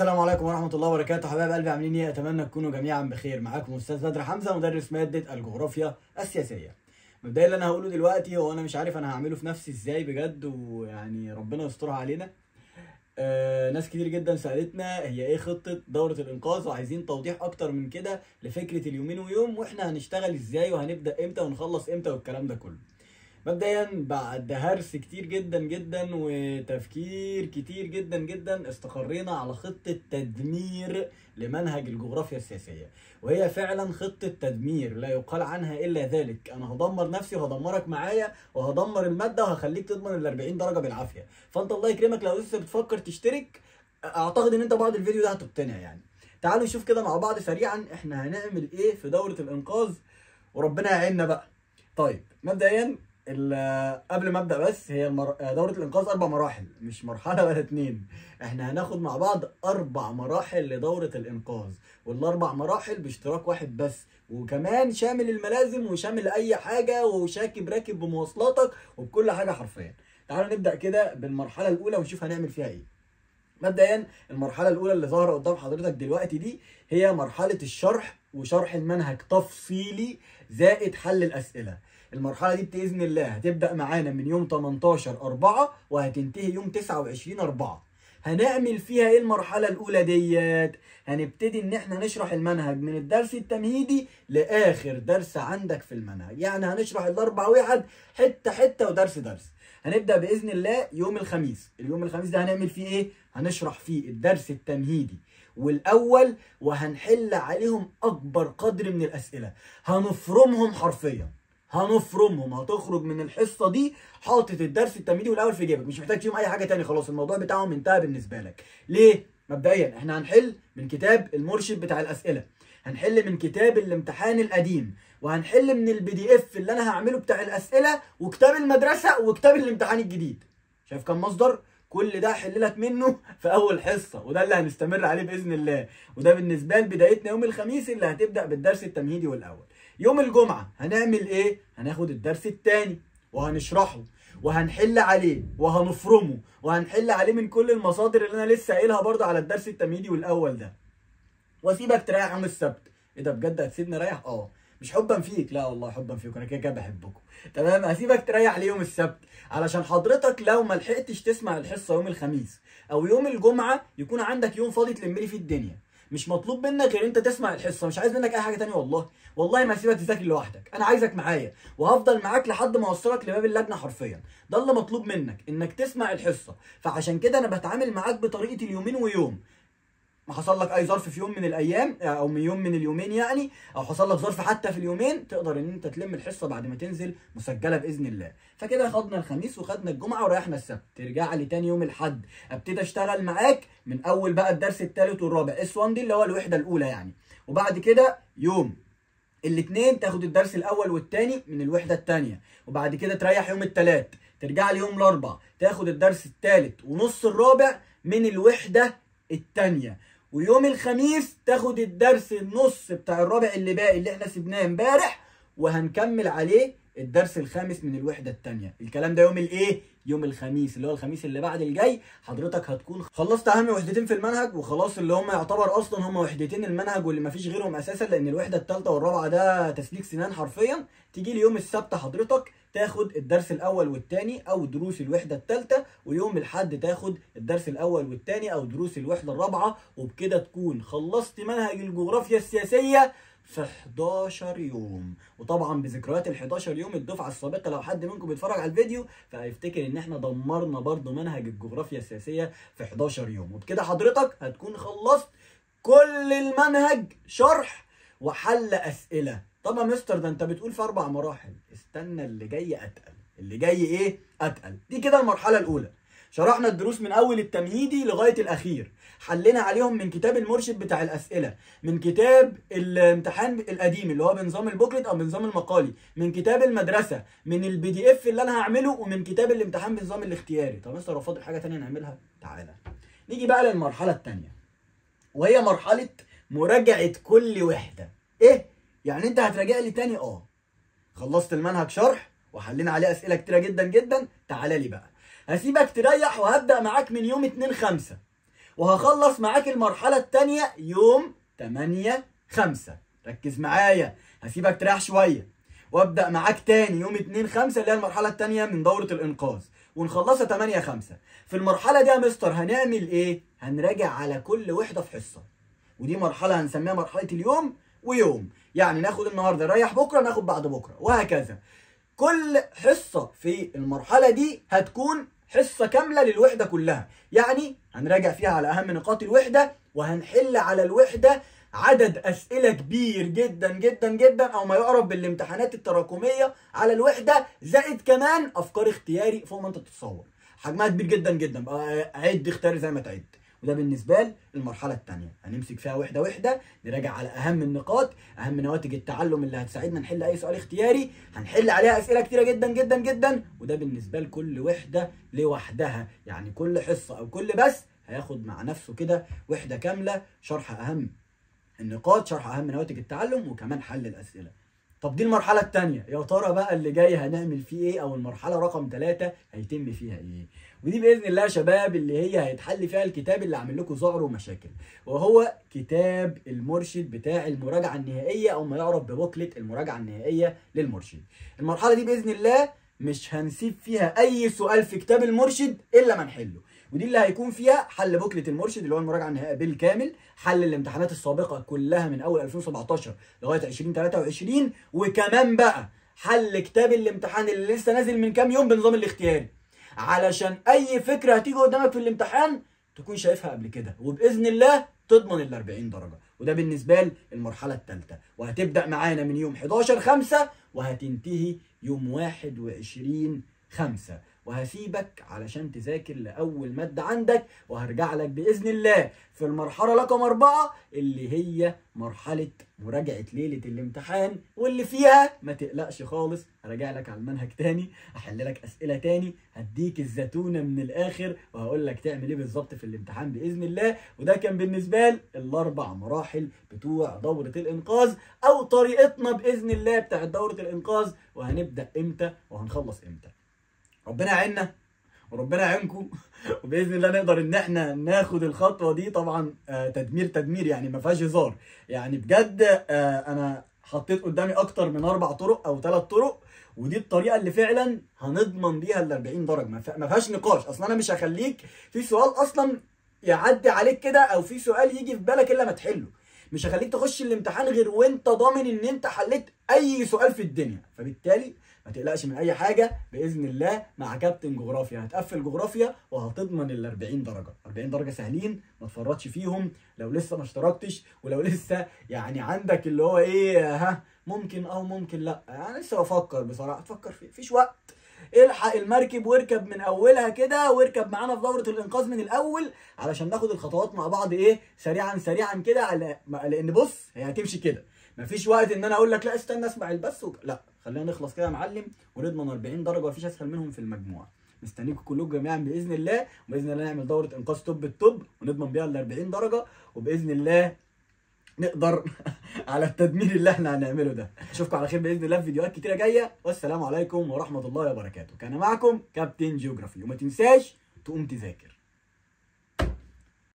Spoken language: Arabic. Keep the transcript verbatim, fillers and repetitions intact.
السلام عليكم ورحمة الله وبركاته. حبايب قلبي عاملين ايه؟ اتمنى تكونوا جميعا بخير. معاكم استاذ بدر حمزة، مدرس مادة الجغرافيا السياسية. مبدئيا اللي انا هقوله دلوقتي هو انا مش عارف انا هعمله في نفسي ازاي بجد، ويعني ربنا يسترها علينا. آه ناس كتير جدا سألتنا هي ايه خطة دورة الانقاذ، وعايزين توضيح اكتر من كده لفكرة اليومين ويوم، واحنا هنشتغل ازاي وهنبدأ امتى ونخلص امتى والكلام ده كله. مبدئيا بعد هرس كتير جدا جدا وتفكير كتير جدا جدا استقرينا على خطة تدمير لمنهج الجغرافيا السياسية، وهي فعلا خطة تدمير لا يقال عنها الا ذلك. انا هدمر نفسي وهدمرك معايا وهدمر المادة وهخليك تضمن ال أربعين درجة بالعافية. فانت الله يكرمك لو لسه بتفكر تشترك، اعتقد ان انت بعد الفيديو ده هتقتنع. يعني تعالوا نشوف كده مع بعض سريعا احنا هنعمل ايه في دورة الانقاذ وربنا يعيننا بقى. طيب مبدئيا قبل ما ابدا بس، هي المر... دوره الانقاذ اربع مراحل، مش مرحله ولا اتنين. احنا هناخد مع بعض اربع مراحل لدوره الانقاذ، والاربع مراحل باشتراك واحد بس، وكمان شامل الملازم وشامل اي حاجه وشاكب راكب بمواصلاتك وبكل حاجه حرفيا. تعالوا نبدا كده بالمرحله الاولى ونشوف هنعمل فيها ايه. مبدئيا المرحله الاولى اللي ظاهره قدام حضرتك دلوقتي دي هي مرحله الشرح، وشرح المنهج تفصيلي زائد حل الاسئله. المرحله دي باذن الله هتبدا معانا من يوم تمنتاشر أربعة وهتنتهي يوم تسعة وعشرين أربعة. هنعمل فيها ايه المرحله الاولى ديت؟ هنبتدي ان احنا نشرح المنهج من الدرس التمهيدي لاخر درس عندك في المنهج، يعني هنشرح الاربع وحد حته حته ودرس درس. هنبدا باذن الله يوم الخميس. اليوم الخميس ده هنعمل فيه ايه؟ هنشرح فيه الدرس التمهيدي والاول، وهنحل عليهم اكبر قدر من الاسئله، هنفرمهم حرفيا، هنفرمهم. هتخرج من الحصه دي حاطط الدرس التمهيدي والاول في جيبك، مش محتاج فيهم اي حاجه تاني، خلاص الموضوع بتاعهم انتهى بالنسبه لك. ليه؟ مبدئيا احنا هنحل من كتاب المرشد بتاع الاسئله، هنحل من كتاب الامتحان القديم، وهنحل من البي دي اف اللي انا هعمله بتاع الاسئله، وكتاب المدرسه، وكتاب الامتحان الجديد. شايف كم مصدر؟ كل ده هحل لك منه في اول حصه، وده اللي هنستمر عليه باذن الله. وده بالنسبه لبدايتنا يوم الخميس اللي هتبدا بالدرس التمهيدي والاول. يوم الجمعه هنعمل ايه؟ هناخد الدرس الثاني وهنشرحه وهنحل عليه وهنفرمه وهنحل عليه من كل المصادر اللي انا لسه قايلها برضه على الدرس التمهيدي والاول ده. واسيبك تريح يوم السبت. ايه ده بجد هتسيبني اريح؟ اه مش حبا فيك، لا والله حبا فيك، انا كده كده بحبكم. تمام، هسيبك تريح ليوم السبت علشان حضرتك لو ما لحقتش تسمع الحصه يوم الخميس او يوم الجمعه يكون عندك يوم فاضي تلم لي فيه الدنيا. مش مطلوب منك غير انت تسمع الحصه، مش عايز منك اي حاجه ثانيه. والله والله ما هسيبك تذاكر لوحدك، انا عايزك معايا وهفضل معاك لحد ما اوصلك لباب اللجنه حرفيا. ده اللي مطلوب منك، انك تسمع الحصه. فعشان كده انا بتعامل معاك بطريقه اليومين ويوم. ما حصل لك اي ظرف في يوم من الايام او من يوم من اليومين يعني، او حصل لك ظرف حتى في اليومين، تقدر ان انت تلم الحصه بعد ما تنزل مسجله باذن الله. فكده خدنا الخميس وخدنا الجمعه وريحنا السبت. ترجع لي تاني يوم الاحد ابتدي اشتغل معاك من اول بقى الدرس الثالث والرابع، اس واحد دي اللي هو الوحده الاولى يعني. وبعد كده يوم الاثنين تاخد الدرس الاول والثاني من الوحده الثانيه، وبعد كده تريح يوم الثلاث، ترجع لي يوم الاربع تاخد الدرس الثالث ونص الرابع من الوحده الثانيه، ويوم الخميس تاخد الدرس النص بتاع الرابع اللي باقي اللي احنا سيبناه امبارح، وهنكمل عليه الدرس الخامس من الوحده الثانيه. الكلام ده يوم الايه؟ يوم الخميس، اللي هو الخميس اللي بعد الجاي. حضرتك هتكون خلصت اهم وحدتين في المنهج، وخلاص اللي هم يعتبر اصلا هم وحدتين المنهج واللي مفيش غيرهم اساسا، لان الوحده الثالثه والرابعه ده تسليك سنان حرفيا. تيجي لي يوم السبت حضرتك تاخد الدرس الاول والثاني او دروس الوحده الثالثه، ويوم الاحد تاخد الدرس الاول والثاني او دروس الوحده الرابعه، وبكده تكون خلصت منهج الجغرافيا السياسيه في حداشر يوم. وطبعا بذكريات ال حداشر يوم الدفعه السابقه، لو حد منكم بيتفرج على الفيديو فهيفتكر ان احنا دمرنا برضو منهج الجغرافيا السياسيه في حداشر يوم. وبكده حضرتك هتكون خلصت كل المنهج شرح وحل اسئله. طب يا مستر ده انت بتقول في اربع مراحل، استنى اللي جاي اتقل. اللي جاي ايه؟ اتقل. دي كده المرحله الاولى. شرحنا الدروس من اول التمهيدي لغايه الاخير، حلينا عليهم من كتاب المرشد بتاع الاسئله، من كتاب الامتحان القديم اللي هو بنظام البوكلت او بنظام المقالي، من كتاب المدرسه، من البي دي اف اللي انا هعمله، ومن كتاب الامتحان بنظام الاختياري. طب مستر لو فاضل حاجه ثانيه نعملها؟ تعالى نيجي بقى للمرحله الثانيه، وهي مرحله مراجعه كل وحده. ايه يعني انت هتراجع لي تاني؟ اه خلصت المنهج شرح وحلينا عليه اسئله كتيره جدا جدا. تعالى لي بقى هسيبك تريح، وهبدا معاك من يوم اتنين خمسة، وهخلص معاك المرحله الثانيه يوم تمانية خمسة. ركز معايا، هسيبك تريح شويه وابدا معاك تاني يوم اتنين خمسة اللي هي المرحله الثانيه من دوره الانقاذ، ونخلصها تمانية خمسة. في المرحله دي يا مستر هنعمل ايه؟ هنراجع على كل وحده في حصه، ودي مرحله هنسميها مرحله اليوم ويوم، يعني ناخد النهارده نريح بكره، ناخد بعد بكره، وهكذا. كل حصه في المرحله دي هتكون حصه كامله للوحده كلها، يعني هنراجع فيها على اهم نقاط الوحده، وهنحل على الوحده عدد اسئله كبير جدا جدا جدا، او ما يقرب بالامتحانات التراكميه على الوحده، زائد كمان افكار اختياري فوق ما انت تتصور. حجمها كبير جدا جدا، بقى عد اختياري زي ما تعد. وده بالنسبه للمرحله الثانيه، هنمسك فيها وحده وحده، نراجع على اهم النقاط، اهم نواتج التعلم اللي هتساعدنا نحل اي سؤال اختياري، هنحل عليها اسئله كتيره جدا جدا جدا. وده بالنسبه لكل وحده لوحدها، يعني كل حصه او كل بس هياخد مع نفسه كده وحده كامله، شرح اهم النقاط، شرح اهم نواتج التعلم، وكمان حل الاسئله. طب دي المرحله الثانيه، يا ترى بقى اللي جاي هنعمل فيه ايه، او المرحله رقم ثلاثة هيتم فيها ايه؟ ودي باذن الله يا شباب اللي هي هيتحل فيها الكتاب اللي عامل لكم ذعر ومشاكل، وهو كتاب المرشد بتاع المراجعه النهائيه، او ما يعرف ببوكلت المراجعه النهائيه للمرشد. المرحله دي باذن الله مش هنسيب فيها اي سؤال في كتاب المرشد الا ما نحله، ودي اللي هيكون فيها حل بوكلت المرشد اللي هو المراجعه النهائيه بالكامل، حل الامتحانات السابقه كلها من اول ألفين وسبعتاشر لغايه ألفين وتلاتة وعشرين، وكمان بقى حل كتاب الامتحان اللي لسه نازل من كام يوم بنظام الاختياري، علشان اي فكره هتيجي قدامك في الامتحان تكون شايفها قبل كده، وباذن الله تضمن ال أربعين درجه. وده بالنسبه للمرحله الثالثه، وهتبدا معانا من يوم حداشر خمسة وهتنتهي يوم واحد وعشرين خمسة. وهسيبك علشان تذاكر لاول ماده عندك، وهرجع لك باذن الله في المرحله رقم أربعة اللي هي مرحله مراجعه ليله الامتحان، واللي فيها ما تقلقش خالص، هراجع لك على المنهج تاني، هحل لك اسئله تاني، هديك الزتونه من الاخر، وهقول لك تعمل ايه بالظبط في الامتحان باذن الله. وده كان بالنسبه للاربع مراحل بتوع دوره الانقاذ، او طريقتنا باذن الله بتاعت دوره الانقاذ، وهنبدا امتى وهنخلص امتى. ربنا يعيننا وربنا يعينكم، وباذن الله نقدر ان احنا ناخد الخطوه دي. طبعا آه تدمير تدمير، يعني ما فيهاش هزار، يعني بجد آه انا حطيت قدامي اكتر من اربع طرق او ثلاث طرق، ودي الطريقه اللي فعلا هنضمن بيها ال أربعين درجه، ما فيهاش نقاش. اصلا انا مش هخليك في سؤال اصلا يعدي عليك كده، او في سؤال يجي في بالك الا ما تحله. مش هخليك تخش الامتحان غير وانت ضامن ان انت حليت اي سؤال في الدنيا. فبالتالي ما تقلقش من اي حاجه، باذن الله مع كابتن جغرافيا هتقفل جغرافيا وهتضمن ال أربعين درجه. أربعين درجه سهلين، ما تفرطش فيهم. لو لسه ما اشتركتش، ولو لسه يعني عندك اللي هو ايه ها ممكن او ممكن لا، يعني لسه بفكر بصراحه، تفكر فيه مفيش وقت. الحق المركب واركب من اولها كده، واركب معانا في دوره الانقاذ من الاول، علشان ناخد الخطوات مع بعض ايه سريعا سريعا كده، على لان بص هي هتمشي كده، مفيش وقت ان انا اقول لك لا استنى اسمع البث وك... لا، خلينا نخلص كده يا معلم ونضمن أربعين درجه، مفيش اسهل منهم في المجموعه. مستنيكم كلكم جميعا باذن الله، وباذن الله نعمل دوره انقاذ توب التوب ونضمن بيها ال أربعين درجه، وباذن الله نقدر على التدمير اللي احنا هنعمله ده. اشوفكم على خير باذن الله في فيديوهات كتيره جايه، والسلام عليكم ورحمه الله وبركاته. كان معكم كابتن جيوغرافي، وما تنساش تقوم تذاكر.